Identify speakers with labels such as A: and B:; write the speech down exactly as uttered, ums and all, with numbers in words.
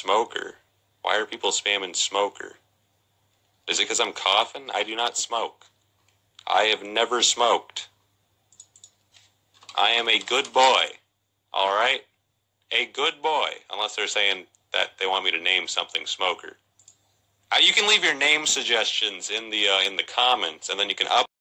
A: smoker. Why are people spamming smoker? Is it because I'm coughing? I do not smoke. I have never smoked. I am a good boy. Alright? A good boy. Unless they're saying that they want me to name something smoker. Uh, you can leave your name suggestions in the uh, in the comments, and then you can up